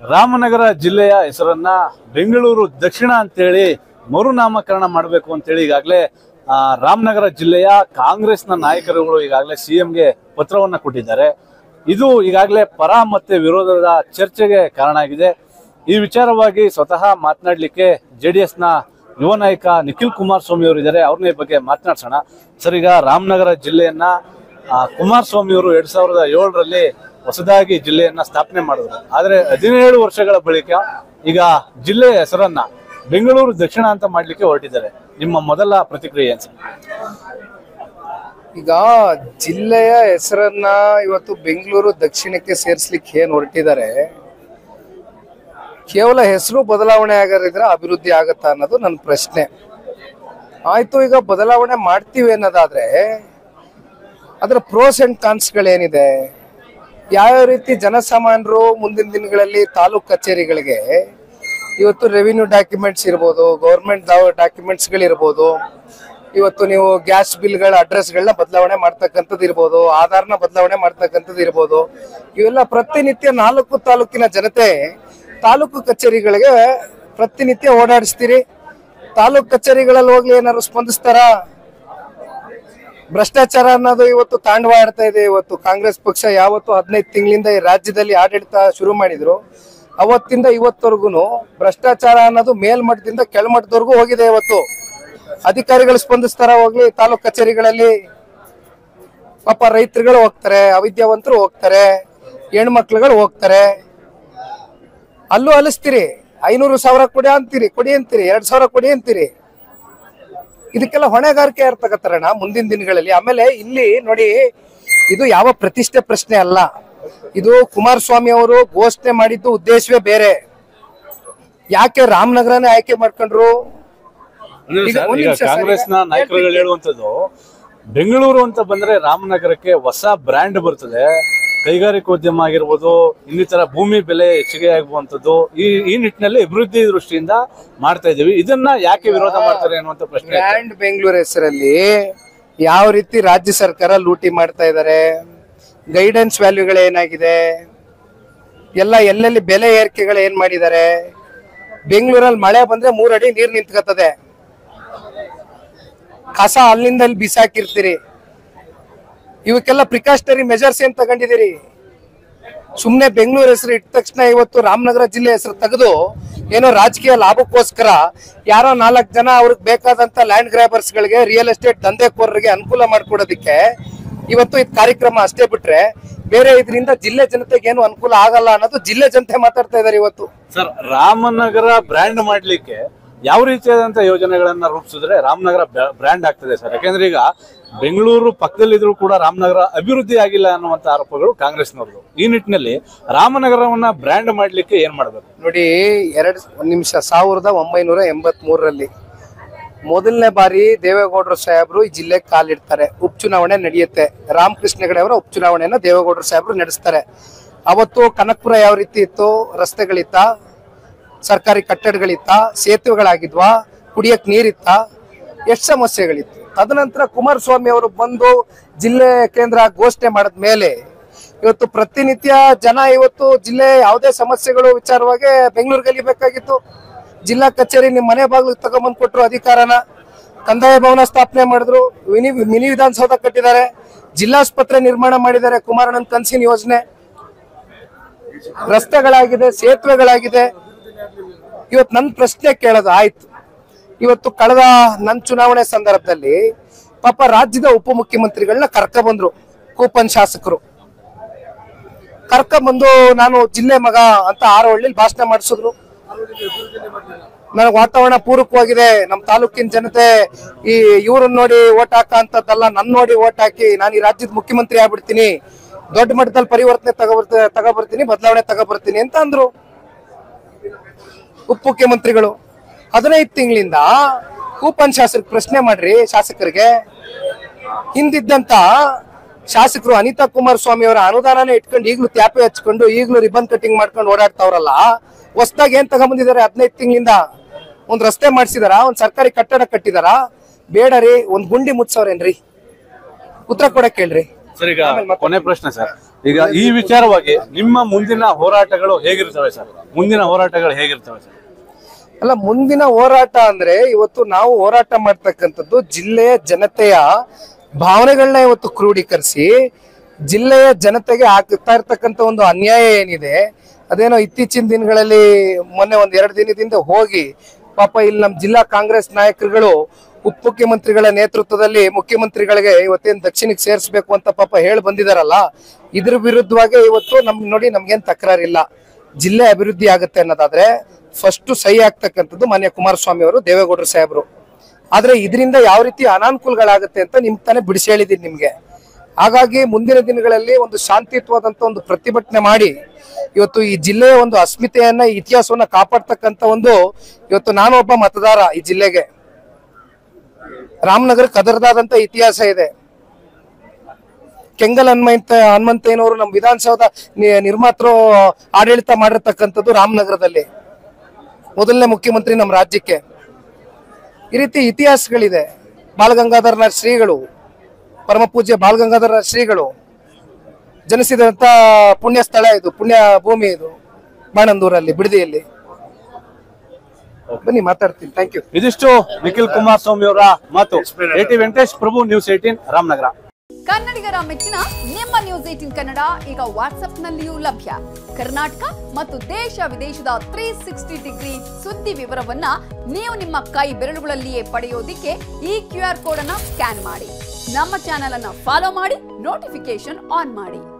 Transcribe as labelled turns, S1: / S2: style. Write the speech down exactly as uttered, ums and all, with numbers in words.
S1: ರಾಮನಗರ ಜಿಲ್ಲೆಯ ಹೆಸರನ್ನ ಬೆಂಗಳೂರು ದಕ್ಷಿಣ ಅಂತೇಳಿ ಮರುನಾಮಕರಣ ಮಾಡಬೇಕು ಅಂತೇಳಿ ಈಗಾಗಲೇ ರಾಮನಗರ ಜಿಲ್ಲೆಯ ಕಾಂಗ್ರೆಸ್ನ ನಾಯಕರುಗಳು ಈಗಾಗಲೇ ಸಿಎಂಗೆ ಪತ್ರವನ್ನ ಕೊಟ್ಟಿದ್ದಾರೆ. ಇದು ಈಗಾಗಲೇ ಪರ ಮತ್ತೆ ವಿರೋಧದ ಚರ್ಚೆಗೆ ಕಾರಣ ಆಗಿದೆ. ಈ ವಿಚಾರವಾಗಿ ಸ್ವತಃ ಮಾತನಾಡಲಿಕ್ಕೆ ಜೆಡಿಎಸ್ ನ ಯುವ ನಾಯಕ ನಿಖಿಲ್ ಕುಮಾರಸ್ವಾಮಿ ಅವರು ಇದ್ದಾರೆ. ಅವ್ರನ್ನ ಈ ಬಗ್ಗೆ ಮಾತನಾಡ್ಸೋಣ. ಸರ್, ಈಗ ರಾಮನಗರ ಜಿಲ್ಲೆಯನ್ನ ಕುಮಾರಸ್ವಾಮಿ ಅವರು ಎರಡ್ ಸಾವಿರದ ಏಳರಲ್ಲಿ ಹೊಸದಾಗಿ ಜಿಲ್ಲೆಯನ್ನ ಸ್ಥಾಪನೆ ಮಾಡಿದ್ರು. ಆದ್ರೆ ಹದಿನೇಳು ವರ್ಷಗಳ ಬಳಿಕ ಈಗ ಜಿಲ್ಲೆಯ ಹೆಸರನ್ನ ಬೆಂಗಳೂರು ದಕ್ಷಿಣ ಅಂತ ಮಾಡ್ಲಿಕ್ಕೆ ಹೊರಟಿದ್ದಾರೆ. ನಿಮ್ಮ ಮೊದಲ ಪ್ರತಿಕ್ರಿಯೆ ಏನು ಸರ್?
S2: ಈಗ ಜಿಲ್ಲೆಯ ಹೆಸರನ್ನ ಇವತ್ತು ಬೆಂಗಳೂರು ದಕ್ಷಿಣಕ್ಕೆ ಸೇರಿಸ್ಲಿಕ್ಕೆ ಏನ್ ಹೊರಟಿದ್ದಾರೆ, ಕೇವಲ ಹೆಸರು ಬದಲಾವಣೆ ಆಗರಿದ್ರೆ ಅಭಿವೃದ್ಧಿ ಆಗತ್ತಾ ಅನ್ನೋದು ನನ್ನ ಪ್ರಶ್ನೆ. ಆಯ್ತು, ಈಗ ಬದಲಾವಣೆ ಮಾಡ್ತೀವಿ ಅನ್ನೋದಾದ್ರೆ ಅದರ ಪ್ರೋಸ್ ಅಂಡ್ ಕಾನ್ಸ್ಗಳೇನಿದೆ, ಯಾವ ರೀತಿ ಜನಸಾಮಾನ್ಯರು ಮುಂದಿನ ದಿನಗಳಲ್ಲಿ ತಾಲೂಕ್ ಕಚೇರಿಗಳಿಗೆ ಇವತ್ತು ರೆವಿನ್ಯೂ ಡಾಕ್ಯುಮೆಂಟ್ಸ್ ಇರ್ಬೋದು, ಗೌರ್ಮೆಂಟ್ ಡಾಕ್ಯುಮೆಂಟ್ಸ್ಗಳಿರ್ಬೋದು, ಇವತ್ತು ನೀವು ಗ್ಯಾಸ್ ಬಿಲ್ಗಳ ಅಡ್ರೆಸ್ಗಳನ್ನ ಬದಲಾವಣೆ ಮಾಡ್ತಕ್ಕಂಥದ್ದು ಇರ್ಬೋದು, ಆಧಾರ್ನ ಬದಲಾವಣೆ ಮಾಡ್ತಕ್ಕಂಥದ್ದು ಇರ್ಬೋದು, ಇವೆಲ್ಲ ಪ್ರತಿನಿತ್ಯ ನಾಲ್ಕು ತಾಲೂಕಿನ ಜನತೆ ತಾಲೂಕು ಕಚೇರಿಗಳಿಗೆ ಪ್ರತಿನಿತ್ಯ ಓಡಾಡಿಸ್ತೀರಿ. ತಾಲೂಕು ಕಚೇರಿಗಳಲ್ಲಿ ಹೋಗ್ಲಿ ಏನಾದ್ರು ಸ್ಪಂದಿಸ್ತಾರ? ಭ್ರಷ್ಟಾಚಾರ ಅನ್ನೋದು ಇವತ್ತು ತಾಂಡವ ಆಡ್ತಾ ಇದೆ. ಇವತ್ತು ಕಾಂಗ್ರೆಸ್ ಪಕ್ಷ ಯಾವತ್ತು ಹದಿನೈದು ತಿಂಗಳಿಂದ ಈ ರಾಜ್ಯದಲ್ಲಿ ಆಡಳಿತ ಶುರು ಮಾಡಿದ್ರು, ಅವತ್ತಿಂದ ಇವತ್ತವರೆಗೂ ಭ್ರಷ್ಟಾಚಾರ ಅನ್ನೋದು ಮೇಲ್ಮಟ್ಟದಿಂದ ಕೆಳಮಟ್ಟದವರೆಗೂ ಹೋಗಿದೆ. ಇವತ್ತು ಅಧಿಕಾರಿಗಳು ಸ್ಪಂದಿಸ್ತಾರ? ಹೋಗ್ಲಿ ತಾಲೂಕ್ ಕಚೇರಿಗಳಲ್ಲಿ ಪಾಪ ರೈತರುಗಳು ಹೋಗ್ತಾರೆ, ಅವಿದ್ಯಾವಂತರು ಹೋಗ್ತಾರೆ, ಹೆಣ್ಮಕ್ಳುಗಳು ಹೋಗ್ತಾರೆ, ಅಲ್ಲೂ ಅಲಿಸ್ತೀರಿ. ಐನೂರು ಸಾವಿರ ಕೊಡಿ ಅಂತೀರಿ, ಕೊಡಿ ಅಂತೀರಿ, ಎರಡ್ ಸಾವಿರ ಕೊಡಿ ಅಂತೀರಿ. ಇದಕ್ಕೆಲ್ಲ ಹೊಣೆಗಾರಿಕೆ ಯಾರು ತಗತ್ತಾರಣ ಮುಂದಿನ ದಿನಗಳಲ್ಲಿ? ಆಮೇಲೆ ಇಲ್ಲಿ ನೋಡಿ, ಇದು ಯಾವ ಪ್ರತಿಷ್ಠೆ ಪ್ರಶ್ನೆ ಅಲ್ಲ. ಇದು ಕುಮಾರಸ್ವಾಮಿ ಅವರು ಘೋಷಣೆ ಮಾಡಿದ್ದು ಉದ್ದೇಶವೇ ಬೇರೆ. ಯಾಕೆ ರಾಮನಗರನೇ ಆಯ್ಕೆ ಮಾಡ್ಕೊಂಡ್ರು?
S1: ಕಾಂಗ್ರೆಸ್ನ ನಾಯಕರುಗಳು ಹೇಳುವಂತದ್ದು, ಬೆಂಗಳೂರು ಅಂತ ಬಂದ್ರೆ ರಾಮನಗರಕ್ಕೆ ಹೊಸ ಬ್ರ್ಯಾಂಡ್ ಬರ್ತದೆ, ಕೈಗಾರಿಕೋದ್ಯಮ ಆಗಿರ್ಬೋದು, ಇನ್ನಿತರ ಭೂಮಿ ಬೆಲೆ ಹೆಚ್ಚಿಗೆ ಆಗುವಂತದ್ದು. ಈ ಈ ನಿಟ್ಟಿನಲ್ಲಿ ಅಭಿವೃದ್ಧಿ ದೃಷ್ಟಿಯಿಂದ ಮಾಡ್ತಾ ಇದೀವಿ. ಇದನ್ನ ಯಾಕೆ ವಿರೋಧ ಮಾಡ್ತಾರೆ ಅನ್ನುವಂತ ಪ್ರಶ್ನೆ.
S2: ಬ್ರ್ಯಾಂಡ್ ಬೆಂಗಳೂರು ಹೆಸರಲ್ಲಿ ಯಾವ ರೀತಿ ರಾಜ್ಯ ಸರ್ಕಾರ ಲೂಟಿ ಮಾಡ್ತಾ ಇದ್ದಾರೆ, ಗೈಡೆನ್ಸ್ ವ್ಯಾಲ್ಯೂಗಳು ಏನಾಗಿದೆ, ಎಲ್ಲ ಎಲ್ಲೆಲ್ಲಿ ಬೆಲೆ ಏರಿಕೆಗಳು ಏನ್ ಮಾಡಿದ್ದಾರೆ. ಬೆಂಗಳೂರಲ್ಲಿ ಮಳೆ ಬಂದ್ರೆ ಮೂರಡಿ ನೀರ್ ನಿಂತ್ಕತ್ತದೆ, ಕಸ ಅಲ್ಲಿಂದ ಅಲ್ಲಿ ಬಿಸಾಕಿರ್ತೀರಿ. ಇವಕ್ಕೆಲ್ಲ ಪ್ರಿಕಾಷನರಿ ಮೆಜರ್ಸ್ ಏನ್ ತಗೊಂಡಿದ್ದೀರಿ? ಸುಮ್ನೆ ಬೆಂಗಳೂರು ಹೆಸರು ಇಟ್ಟ ತಕ್ಷಣ ಇವತ್ತು ರಾಮನಗರ ಜಿಲ್ಲೆ ಹೆಸರು ತೆಗೆದು ಏನೋ ರಾಜಕೀಯ ಲಾಭಕ್ಕೋಸ್ಕರ ಯಾರೋ ನಾಲ್ಕು ಜನ ಅವ್ರಿಗೆ ಬೇಕಾದಂತ ಲ್ಯಾಂಡ್ ಗ್ರಾಬರ್ಸ್ ಗಳಿಗೆ, ರಿಯಲ್ ಎಸ್ಟೇಟ್ ದಂಧೆಕೋರರಿಗೆ ಅನುಕೂಲ ಮಾಡ್ಕೊಡೋದಿಕ್ಕೆ ಇವತ್ತು ಇದು ಕಾರ್ಯಕ್ರಮ ಅಷ್ಟೇ ಬಿಟ್ರೆ ಬೇರೆ ಇದರಿಂದ ಜಿಲ್ಲೆ ಜನತೆಗೆ ಏನು ಅನುಕೂಲ ಆಗಲ್ಲ ಅನ್ನೋದು ಜಿಲ್ಲೆ ಜನತೆ ಮಾತಾಡ್ತಾ ಇದಾರೆ ಇವತ್ತು.
S1: ಸರ್, ರಾಮನಗರ ಬ್ರ್ಯಾಂಡ್ ಮಾಡ್ಲಿಕ್ಕೆ ಯಾವ ರೀತಿಯಾದಂತ ಯೋಜನೆಗಳನ್ನ ರೂಪಿಸಿದ್ರೆ ರಾಮನಗರ ಬ್ರ್ಯಾಂಡ್ ಆಗ್ತದೆ ಸರ್? ಯಾಕಂದ್ರೆ ಈಗ ಬೆಂಗಳೂರು ಪಕ್ಕದಲ್ಲಿದ್ರು ಕೂಡ ರಾಮನಗರ ಅಭಿವೃದ್ಧಿ ಆಗಿಲ್ಲ ಅನ್ನುವಂತ ಆರೋಪಗಳು ಕಾಂಗ್ರೆಸ್ನವ್ರದ್ದು. ಈ ನಿಟ್ಟಿನಲ್ಲಿ ರಾಮನಗರವನ್ನ ಬ್ರ್ಯಾಂಡ್ ಮಾಡ್ಲಿಕ್ಕೆ ಏನ್ ಮಾಡ್ಬೇಕು?
S2: ನೋಡಿ, ಎರಡ್ ಒಂದ್ ನಿಮಿಷ ಸಾವಿರದ ಒಂಬೈನೂರ ಎಂಬತ್ ಮೂರರಲ್ಲಿ ಮೊದಲನೇ ಬಾರಿ ದೇವೇಗೌಡರು ಸಾಹೇಬ್ರು ಈ ಜಿಲ್ಲೆಗೆ ಕಾಲಿಡ್ತಾರೆ. ಉಪಚುನಾವಣೆ ನಡೆಯುತ್ತೆ. ರಾಮಕೃಷ್ಣ ಹೆಗಡೆ ಅವರ ಉಪಚುನಾವಣೆಯನ್ನ ದೇವೇಗೌಡರು ಸಾಹೇಬ್ರು ನಡೆಸ್ತಾರೆ. ಅವತ್ತು ಕನಕಪುರ ಯಾವ ರೀತಿ ಇತ್ತು? ರಸ್ತೆಗಳಿತ್ತ, ಸರ್ಕಾರಿ ಕಟ್ಟಡಗಳಿತ್ತ, ಸೇತುವೆಗಳಾಗಿದ್ವಾ, ಕುಡಿಯಕ್ ನೀರಿತ್ತ, ಎಷ್ಟು ಸಮಸ್ಯೆಗಳಿತ್ತು. ತದನಂತರ ಕುಮಾರಸ್ವಾಮಿ ಅವರು ಬಂದು ಜಿಲ್ಲೆ ಕೇಂದ್ರ ಘೋಷಣೆ ಮಾಡಿದ ಮೇಲೆ ಇವತ್ತು ಪ್ರತಿನಿತ್ಯ ಜನ ಇವತ್ತು ಜಿಲ್ಲೆ ಯಾವುದೇ ಸಮಸ್ಯೆಗಳು ವಿಚಾರವಾಗಿ ಬೆಂಗಳೂರಿಗೆ ಗೆಲ್ಲಬೇಕಾಗಿತ್ತು. ಜಿಲ್ಲಾ ಕಚೇರಿ ನಿಮ್ ಮನೆ ಬಾಗಿಲು ತಗೊಂಬಂದ್ ಕೊಟ್ರು ಅಧಿಕಾರನ. ಕಂದಾಯ ಭವನ ಸ್ಥಾಪನೆ ಮಾಡಿದ್ರು, ಮಿನಿ ಮಿನಿ ವಿಧಾನಸೌಧ ಕಟ್ಟಿದ್ದಾರೆ, ಜಿಲ್ಲಾಸ್ಪತ್ರೆ ನಿರ್ಮಾಣ ಮಾಡಿದ್ದಾರೆ, ಕುಮಾರಣ್ಣನ ಕನಸಿನ ಯೋಜನೆ, ರಸ್ತೆಗಳಾಗಿದೆ, ಸೇತುವೆಗಳಾಗಿದೆ. ಇವತ್ತು ನನ್ನ ಪ್ರಶ್ನೆ ಕೇಳೋದು ಆಯ್ತು. ಇವತ್ತು ಕಳೆದ ನನ್ನ ಚುನಾವಣೆ ಸಂದರ್ಭದಲ್ಲಿ ಪಾಪ ರಾಜ್ಯದ ಉಪಮುಖ್ಯಮಂತ್ರಿಗಳನ್ನ ಕರ್ಕ ಬಂದ್ರು ಕೂಪನ್ ಶಾಸಕರು. ಕರ್ಕ ಬಂದು ನಾನು ಜಿಲ್ಲೆ ಮಗ ಅಂತ ಆರೋಹಳ್ಳಿಲಿ ಭಾಷಣ ಮಾಡಿಸಿದ್ರು. ನನಗೆ ವಾತಾವರಣ ಪೂರಕವಾಗಿದೆ, ನಮ್ಮ ತಾಲೂಕಿನ ಜನತೆ ಈ ಇವ್ರನ್ನ ನೋಡಿ ಓಟ್ ಹಾಕ ಅಂತದ್ದಲ್ಲ, ನನ್ ನೋಡಿ ಓಟ್ ಹಾಕಿ ನಾನು ಈ ರಾಜ್ಯದ ಮುಖ್ಯಮಂತ್ರಿ ಆಗ್ಬಿಡ್ತೀನಿ, ದೊಡ್ಡ ಮಟ್ಟದಲ್ಲಿ ಪರಿವರ್ತನೆ ತಗೋಬರ್ತ ತಗೋಬರ್ತೀನಿ ಬದಲಾವಣೆ ತಗೋಬರ್ತೀನಿ ಅಂತ ಅಂದ್ರು ಉಪಮುಖ್ಯಮಂತ್ರಿಗಳು. ಹದಿನೈದು ತಿಂಗಳಿಂದ ಕೂಪನ್ ಶಾಸಕ ಪ್ರಶ್ನೆ ಮಾಡ್ರಿ, ಶಾಸಕರಿಗೆ ಹಿಂದಿದ್ದಂತ ಶಾಸಕರು ಅನಿತಾ ಕುಮಾರಸ್ವಾಮಿ ಅವರ ಅನುದಾನನೇ ಇಟ್ಕೊಂಡು ಈಗಲೂ ತ್ಯಾಪೆ ಹಚ್ಕೊಂಡು ಈಗಲೂ ರಿಬನ್ ಕಟಿಂಗ್ ಮಾಡ್ಕೊಂಡು ಓಡಾಡ್ತಾವ್ರಲ್ಲ. ಹೊಸದಾಗಿ ಏನ್ ತಗೊಂಬಂದಿದ್ದಾರೆ? ಹದಿನೈದು ತಿಂಗಳಿಂದ ಒಂದ್ ರಸ್ತೆ ಮಾಡ್ಸಿದಾರ, ಒಂದ್ ಸರ್ಕಾರಿ ಕಟ್ಟಡ ಕಟ್ಟಿದಾರ? ಬೇಡ ರೀ, ಒಂದ್ ಗುಂಡಿ ಮುಚ್ಚವ್ರೇನ್ರಿ? ಉತ್ತರ ಕೊಡಕ್ ಹೇಳ್ರಿ.
S1: ಸರ್, ಈಗ ಕೊನೆ ಪ್ರಶ್ನೆ ಸರ್. ಈಗ ಈ ವಿಚಾರವಾಗಿ ನಿಮ್ಮ ಮುಂದಿನ ಹೋರಾಟಗಳು ಹೇಗಿರ್ತವೆ ಸರ್? ಮುಂದಿನ ಹೋರಾಟಗಳು ಹೇಗಿರ್ತವೆ ಸರ್?
S2: ಅಲ್ಲ, ಮುಂದಿನ ಹೋರಾಟ ಅಂದ್ರೆ ಇವತ್ತು ನಾವು ಹೋರಾಟ ಮಾಡ್ತಕ್ಕಂಥದ್ದು ಜಿಲ್ಲೆಯ ಜನತೆಯ ಭಾವನೆಗಳನ್ನ ಇವತ್ತು ಕ್ರೋಢೀಕರಿಸಿ ಜಿಲ್ಲೆಯ ಜನತೆಗೆ ಆಗ್ತಾ ಇರ್ತಕ್ಕಂಥ ಒಂದು ಅನ್ಯಾಯ ಏನಿದೆ, ಅದೇನೋ ಇತ್ತೀಚಿನ ದಿನಗಳಲ್ಲಿ ಮೊನ್ನೆ ಒಂದ್ ಎರಡು ದಿನದಿಂದ ಹೋಗಿ ಪಾಪ ಇಲ್ಲಿ ನಮ್ಮ ಜಿಲ್ಲಾ ಕಾಂಗ್ರೆಸ್ ನಾಯಕರುಗಳು ಉಪ ಮುಖ್ಯಮಂತ್ರಿಗಳ ನೇತೃತ್ವದಲ್ಲಿ ಮುಖ್ಯಮಂತ್ರಿಗಳಿಗೆ ಇವತ್ತೇನು ದಕ್ಷಿಣಕ್ಕೆ ಸೇರಿಸಬೇಕು ಅಂತ ಪಾಪ ಹೇಳಿ ಬಂದಿದಾರಲ್ಲ, ಇದ್ರ ವಿರುದ್ಧವಾಗಿ ಇವತ್ತು ನಮ್ ನೋಡಿ ನಮ್ಗೇನ್ ತಕರಾರಿಲ್ಲ. ಜಿಲ್ಲೆ ಅಭಿವೃದ್ಧಿ ಆಗುತ್ತೆ ಅನ್ನೋದಾದ್ರೆ ಫಸ್ಟ್ ಸಹಿ ಆಗ್ತಕ್ಕಂಥದ್ದು ಮಾನ್ಯ ಕುಮಾರಸ್ವಾಮಿ ಅವರು, ದೇವೇಗೌಡರು ಸಾಹೇಬರು. ಆದ್ರೆ ಇದರಿಂದ ಯಾವ ರೀತಿ ಅನಾನುಕೂಲಗಳಾಗುತ್ತೆ ಅಂತ ನಿಮ್ ತಾನೇ ಬಿಡಿಸಿ ಹೇಳಿದೀನಿ ನಿಮ್ಗೆ. ಹಾಗಾಗಿ ಮುಂದಿನ ದಿನಗಳಲ್ಲಿ ಒಂದು ಶಾಂತಿಯುತವಾದಂತ ಒಂದು ಪ್ರತಿಭಟನೆ ಮಾಡಿ ಇವತ್ತು ಈ ಜಿಲ್ಲೆಯ ಒಂದು ಅಸ್ಮಿತೆಯನ್ನ, ಇತಿಹಾಸವನ್ನ ಕಾಪಾಡ್ತಕ್ಕಂಥ ಒಂದು, ಇವತ್ತು ನಾನು ಒಬ್ಬ ಮತದಾರ ಈ ಜಿಲ್ಲೆಗೆ. ರಾಮನಗರಕ್ಕೆ ಅದರದಾದಂತ ಇತಿಹಾಸ ಇದೆ. ಕೆಂಗಲ್ ಹನುಮಂತ ಹನುಮಂತಯ್ಯನವರು ನಮ್ಮ ವಿಧಾನಸೌಧ ನಿರ್ಮಾತೃ ಆಡಳಿತ ಮಾಡಿರ್ತಕ್ಕಂಥದ್ದು ರಾಮನಗರದಲ್ಲಿ, ಮೊದಲನೇ ಮುಖ್ಯಮಂತ್ರಿ ನಮ್ಮ ರಾಜ್ಯಕ್ಕೆ. ಈ ರೀತಿ ಇತಿಹಾಸಗಳಿದೆ. ಬಾಲಗಂಗಾಧರನಾಥ ಶ್ರೀಗಳು, ಪರಮ ಪೂಜ್ಯ ಬಾಲಗಂಗಾಧರನಾಥ ಶ್ರೀಗಳು ಜನಿಸಿದಂತ ಪುಣ್ಯ ಸ್ಥಳ ಇದು, ಪುಣ್ಯ ಭೂಮಿ ಇದು, ಬಾಣಂದೂರಲ್ಲಿ, ಬಿಡದಿಯಲ್ಲಿ. ಬನ್ನಿ ಮಾತಾಡ್ತೀನಿ. Thank you.
S1: ಇದಿಷ್ಟು ನಿಖಿಲ್ ಕುಮಾರಸ್ವಾಮಿ ಅವರ ಮಾತು. A T Venkatesh Prabhu, news eighteen, Ramanagara.
S3: ಕನ್ನಡಿಗರ ಮೆಚ್ಚಿನ ನಿಮ್ಮ ನ್ಯೂಸ್ ಏಟೀನ್ ಕನ್ನಡ ಈಗ ವಾಟ್ಸ್ಆಪ್ ನಲ್ಲಿಯೂ ಲಭ್ಯ. ಕರ್ನಾಟಕ ಮತ್ತು ದೇಶ ವಿದೇಶದ ತ್ರೀ ಸಿಕ್ಸ್ಟಿ ಡಿಗ್ರಿ ಸುದ್ದಿ ವಿವರವನ್ನ ನೀವು ನಿಮ್ಮ ಕೈ ಬೆರಳುಗಳಲ್ಲಿಯೇ ಪಡೆಯೋದಿಕ್ಕೆ ಈ ಕ್ಯೂ ಆರ್ ಕೋಡ್ ಅನ್ನ ಸ್ಕ್ಯಾನ್ ಮಾಡಿ. ನಮ್ಮ ಚಾನೆಲ್ ಅನ್ನ ಫಾಲೋ ಮಾಡಿ, ನೋಟಿಫಿಕೇಶನ್ ಆನ್ ಮಾಡಿ.